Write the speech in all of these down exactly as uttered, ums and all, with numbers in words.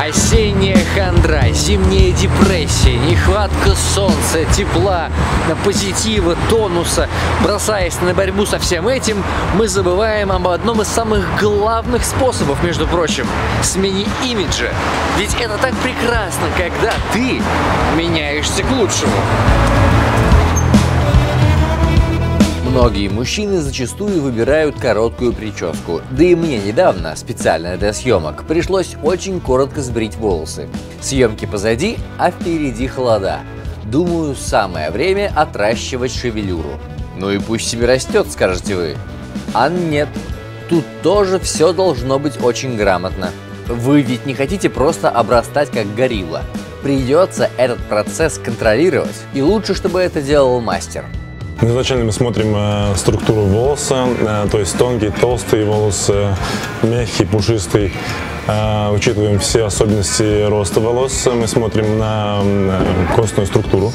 Осенняя хандра, зимняя депрессия, нехватка солнца, тепла, позитива, тонуса. Бросаясь на борьбу со всем этим, мы забываем об одном из самых главных способов, между прочим, смене имиджа. Ведь это так прекрасно, когда ты меняешься к лучшему. Многие мужчины зачастую выбирают короткую прическу. Да и мне недавно, специально для съемок, пришлось очень коротко сбрить волосы. Съемки позади, а впереди холода. Думаю, самое время отращивать шевелюру. Ну и пусть себе растет, скажете вы. А нет, тут тоже все должно быть очень грамотно. Вы ведь не хотите просто обрастать как горилла. Придется этот процесс контролировать, и лучше, чтобы это делал мастер. Изначально мы смотрим э, структуру волоса, э, то есть тонкий, толстый волос, э, мягкий, пушистый. Э, учитываем все особенности роста волос. Мы смотрим на э, костную структуру,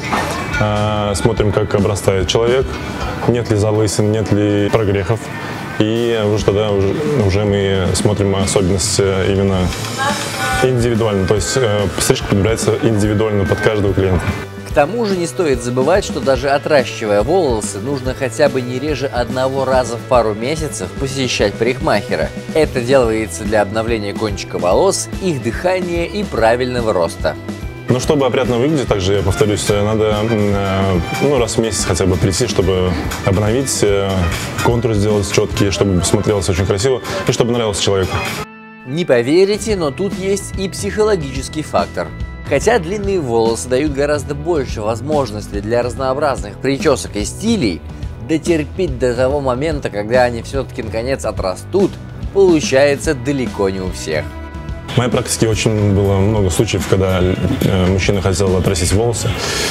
э, смотрим, как обрастает человек, нет ли залысин, нет ли прогрехов. И уже тогда уже, уже мы смотрим особенности именно индивидуально, то есть э, стрижка подбирается индивидуально под каждого клиента. К тому же не стоит забывать, что даже отращивая волосы, нужно хотя бы не реже одного раза в пару месяцев посещать парикмахера. Это делается для обновления кончика волос, их дыхания и правильного роста. Но чтобы опрятно выглядеть, также, я повторюсь, надо ну, раз в месяц хотя бы прийти, чтобы обновить, контур сделать четкий, чтобы смотрелось очень красиво и чтобы нравилось человеку. Не поверите, но тут есть и психологический фактор. Хотя длинные волосы дают гораздо больше возможностей для разнообразных причесок и стилей, дотерпеть до того момента, когда они все-таки наконец отрастут, получается далеко не у всех. В моей практике очень было много случаев, когда э, мужчина хотел отрастить волосы,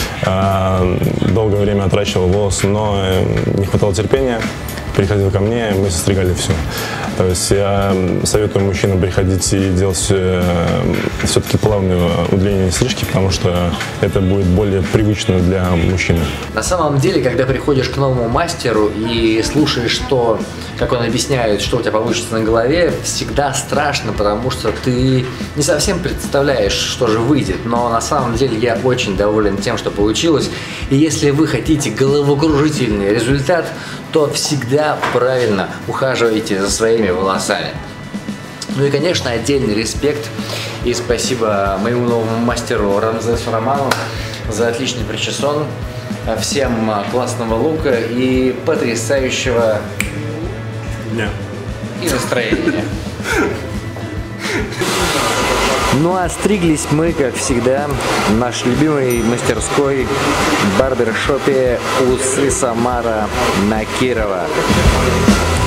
э, долгое время отращивал волосы, но э, не хватало терпения, приходил ко мне, мы состригали все. То есть я советую мужчинам приходить и делать э, все-таки плавное удлинение стрижки, потому что это будет более привычно для мужчины. На самом деле, когда приходишь к новому мастеру и слушаешь то, как он объясняет, что у тебя получится на голове, всегда страшно, потому что ты не совсем представляешь, что же выйдет. Но на самом деле я очень доволен тем, что получилось. И если вы хотите головокружительный результат, то всегда правильно ухаживайте за своими волосами. Ну и, конечно, отдельный респект и спасибо моему новому мастеру Рамзесу Роману за отличный причесон. Всем классного лука и потрясающего дня и настроения. Ну а стриглись мы, как всегда, в нашей любимой мастерской барбершопе Усы Самара на Кирова.